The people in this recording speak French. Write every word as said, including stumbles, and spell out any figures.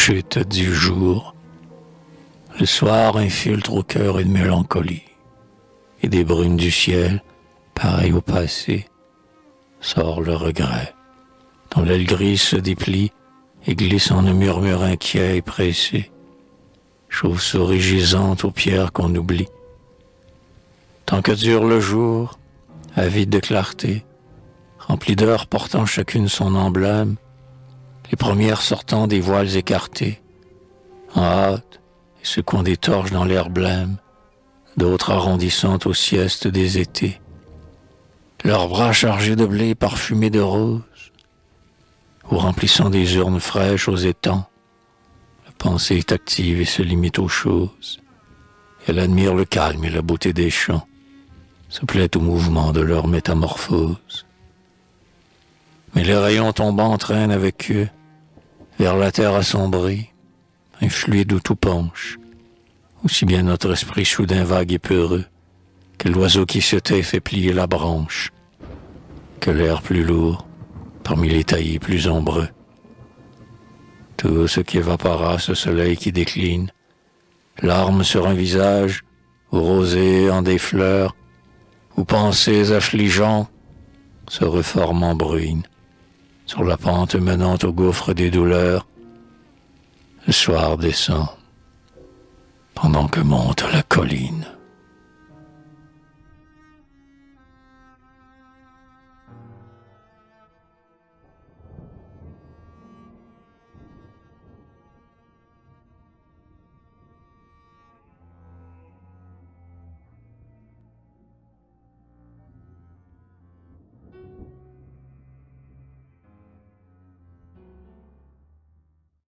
chute du jour. Le soir infiltre au cœur une mélancolie, et des brumes du ciel, pareil au passé, sort le regret, dont l'aile grise se déplie et glisse en un murmure inquiet et pressé, chauve-souris gisante aux pierres qu'on oublie. Tant que dure le jour, avide de clarté, rempli d'heures portant chacune son emblème, les premières sortant des voiles écartés, en hâte et secouant des torches dans l'air blême, d'autres arrondissant aux siestes des étés, leurs bras chargés de blé parfumé de roses, ou remplissant des urnes fraîches aux étangs. La pensée est active et se limite aux choses. Elle admire le calme et la beauté des champs, se plaît au mouvement de leur métamorphose. Mais les rayons tombants entraînent avec eux, vers la terre assombrie, un fluide où tout penche, aussi bien notre esprit soudain vague et peureux, que l'oiseau qui se tait fait plier la branche, que l'air plus lourd, parmi les taillis plus ombreux. Tout ce qui évapora ce soleil qui décline, larmes sur un visage, ou rosée en des fleurs, ou pensées affligeant, se reforment en bruine, sur la pente menant au gouffre des douleurs. Le soir descend, pendant que monte la colline.